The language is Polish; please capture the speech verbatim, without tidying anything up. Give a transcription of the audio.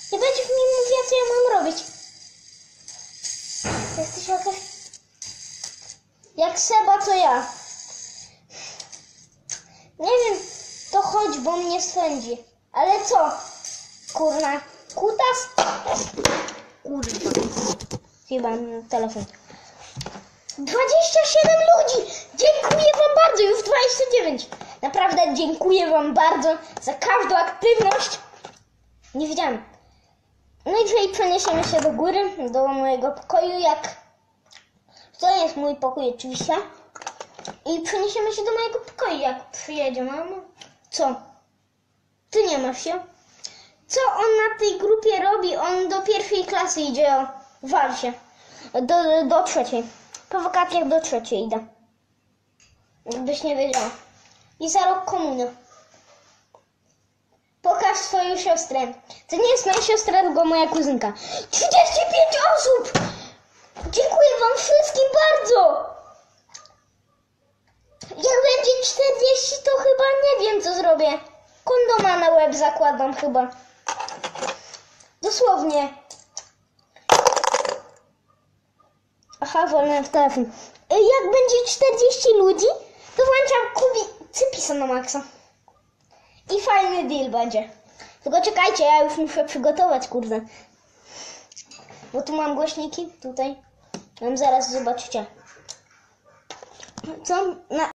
Nie będziesz mi mówiła, co ja mam robić. Jesteś jakaś... Jak Seba, to ja. Nie wiem, to chodź, bo mnie swędzi. Ale co? Kurna. Kutas? Kurwa. Chyba telefon. dwadzieścia siedem ludzi! Dziękuję wam bardzo, już dwadzieścia dziewięć. Naprawdę dziękuję wam bardzo za każdą aktywność. Nie wiedziałem. No i dzisiaj przeniesiemy się do góry, do mojego pokoju, jak... To jest mój pokój oczywiście. I przeniesiemy się do mojego pokoju, jak przyjedzie mama. Co? Ty nie masz się? Co on na tej grupie robi? On do pierwszej klasy idzie, wal się. Do, do trzeciej. Po wakacjach do trzeciej idę. Jakbyś nie wiedziała. I za rok komunia. Pokaż swoją siostrę. To nie jest moja siostra, tylko moja kuzynka. trzydzieści pięć osób! Dziękuję wam wszystkim bardzo! Jak będzie czterdzieści, to chyba nie wiem, co zrobię. Kondoma na łeb zakładam chyba. Dosłownie. Aha, wolny w telefon. Jak będzie czterdzieści ludzi, to włączam kubi cypisa na maksa. I fajny deal będzie. Tylko czekajcie, ja już muszę przygotować, kurde. Bo tu mam głośniki, tutaj. Mam zaraz, zobaczycie. Co? Na